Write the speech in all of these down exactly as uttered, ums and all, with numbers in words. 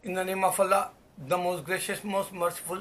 In the name of Allah, the most gracious, most merciful.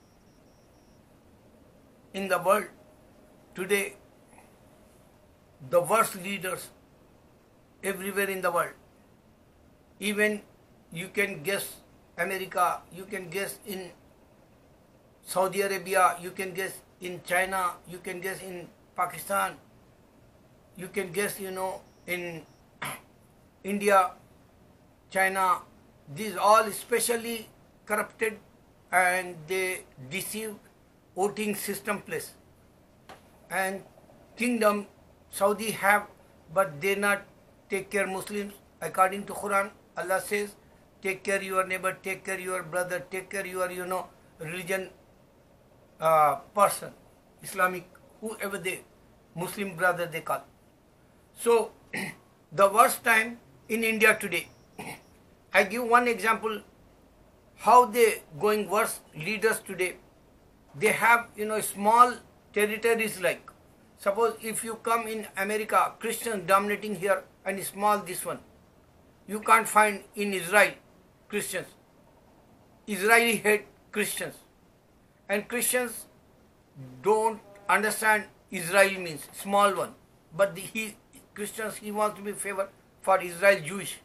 In the world today, the worst leaders everywhere in the world. Even you can guess America, you can guess in Saudi Arabia, you can guess in China, you can guess in Pakistan, you can guess, you know, in India, China. These all especially corrupted and they deceive voting system place. And kingdom Saudi have, but they not take care Muslims. According to Quran, Allah says, take care your neighbor, take care your brother, take care your, you know, religion uh, person, Islamic, whoever they, Muslim brother they call. So, the worst time in India today, I give one example, how they going worse leaders today. They have, you know, small territories like, suppose if you come in America, Christians dominating here and small this one. You can't find in Israel Christians. Israeli hate Christians. And Christians don't understand Israel means small one. But the, he Christians, he wants to be favored for Israel Jewish.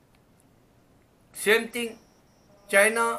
Same thing, China,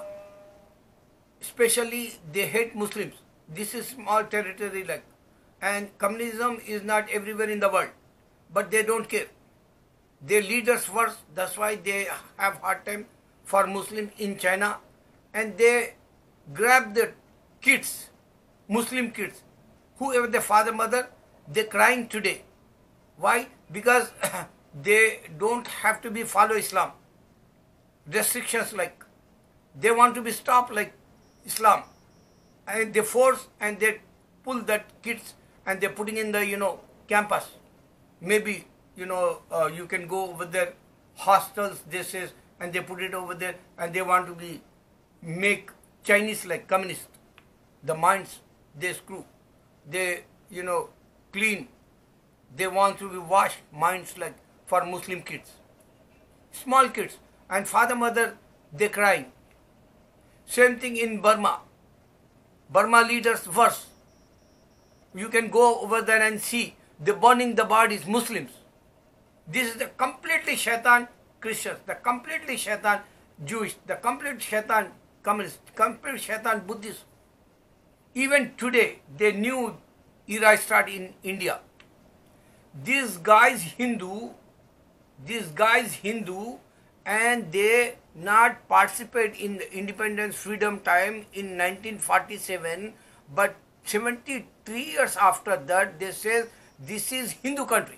especially they hate Muslims. This is small territory like. And communism is not everywhere in the world. But they don't care. Their leaders first, that's why they have hard time for Muslims in China. And they grab the kids, Muslim kids, whoever the father, mother, they're crying today. Why? Because they don't have to be follow Islam. Restrictions like, they want to be stopped like Islam. And they force and they pull that kids and they're putting in the, you know, campus. Maybe, you know, uh, you can go over there, hostels, they says, and they put it over there and they want to be, make Chinese like communist. The minds, they screw. They, you know, clean. They want to be washed minds like for Muslim kids. Small kids. And father, mother, they crying. Same thing in Burma. Burma leaders worse. You can go over there and see, they're burning the bodies, Muslims. This is the completely shaitan Christians, the completely shaitan Jewish, the complete shaitan communist, complete shaitan Buddhist. Even today, they knew era start in India. These guys Hindu, these guys Hindu, and they not participate in the independence freedom time in nineteen forty-seven, but seventy-three years after that, they say this is Hindu country.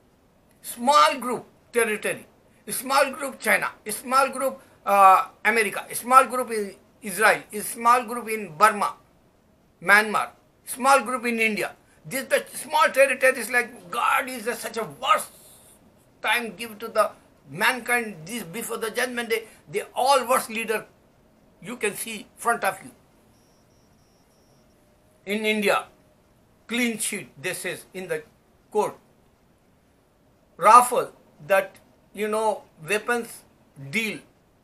Small group territory, small group China, small group uh, America, small group in Israel, small group in Burma, Myanmar, small group in India. This the small territories like God is a, such a worst time give to the mankind. This before the judgment day, they all worst leader you can see front of you. In India, clean sheet, they says in the court. Rafale, that, you know, weapons deal,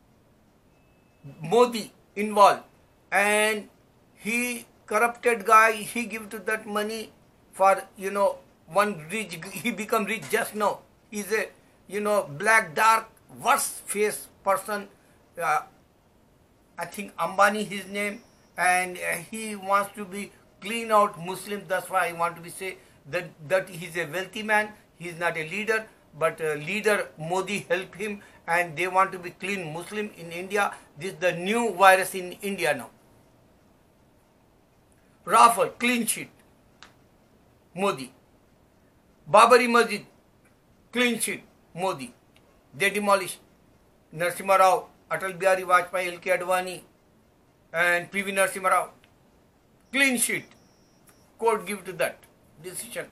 Modi involved, and he corrupted guy, he give to that money for, you know, one rich, he become rich just now. He's a, you know, black, dark, worst face person. Uh, I think Ambani his name, and uh, he wants to be clean out Muslims. That's why I want to be say that that he's a wealthy man. He's not a leader, but a leader Modi help him, and they want to be clean Muslim in India. This is the new virus in India now. Rafale, clean sheet, Modi. Babari Masjid, clean sheet, Modi. They demolished. Narasimha Rao, Atal Bihari Vajpayee, L K Advani, and P V Narasimha Rao. Clean sheet. Court give to that decision.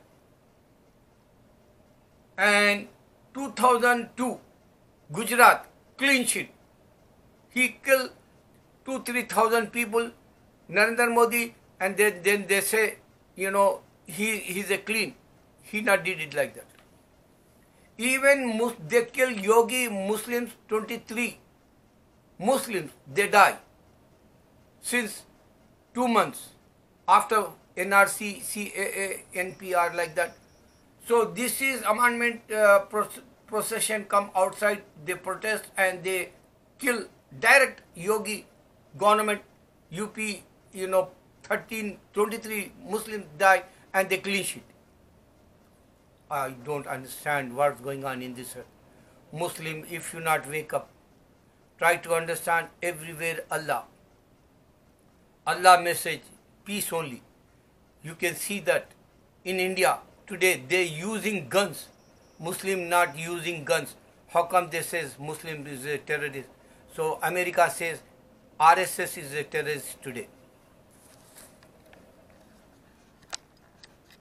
And two thousand two, Gujarat, clean sheet. He killed two, three thousand people, Narendra Modi, and then, then they say, you know, he he's a clean. He not did it like that. Even Mus they killed Yogi Muslims twenty-three. Muslims, they die since two months after N R C, C A A, N P R, like that. So this is amendment uh, procession come outside, they protest and they kill direct Yogi government, U P, you know, thirteen, twenty-three Muslims die and they clean sheet. I don't understand what's going on in this Muslim. If you not wake up, try to understand everywhere Allah. Allah message, peace only. You can see that in India today they using guns. Muslim not using guns. How come they says Muslim is a terrorist? So America says R S S is a terrorist today.